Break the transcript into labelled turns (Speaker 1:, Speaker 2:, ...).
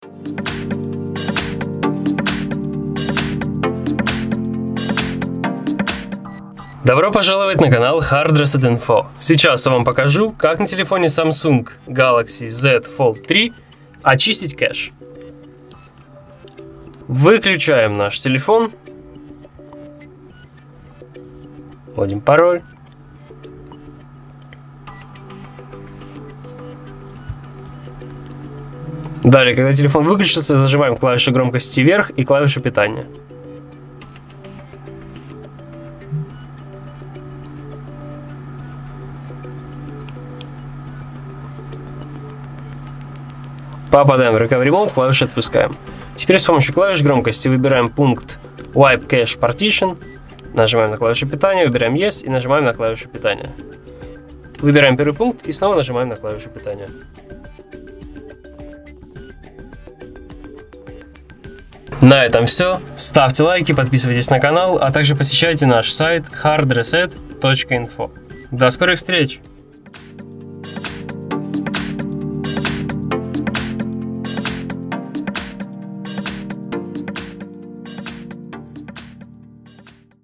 Speaker 1: Добро пожаловать на канал Hard Reset Info. Сейчас я вам покажу, как на телефоне Samsung Galaxy Z Fold 3 очистить кэш. Выключаем наш телефон. Вводим пароль. Далее, когда телефон выключится, зажимаем клавишу громкости вверх и клавишу питания. Попадаем в Recovery Mode, клавишу отпускаем. Теперь с помощью клавиш громкости выбираем пункт Wipe Cache Partition, нажимаем на клавишу питания, выбираем Yes и нажимаем на клавишу питания. Выбираем первый пункт и снова нажимаем на клавишу питания. На этом все. Ставьте лайки, подписывайтесь на канал, а также посещайте наш сайт hardreset.info. До скорых встреч!